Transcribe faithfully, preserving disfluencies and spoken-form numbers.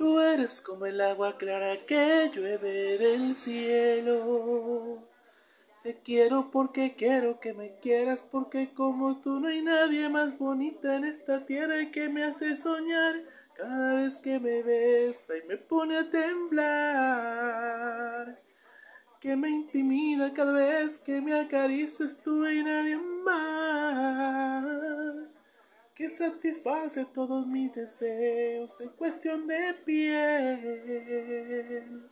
Tú eres como el agua clara que llueve del cielo. Te quiero porque quiero que me quieras, porque como tú no hay nadie más bonita en esta tierra y que me hace soñar cada vez que me besa y me pone a temblar, que me intimida cada vez que me acaricias tú y nadie más, que satisface todos mis deseos en cuestión de piel.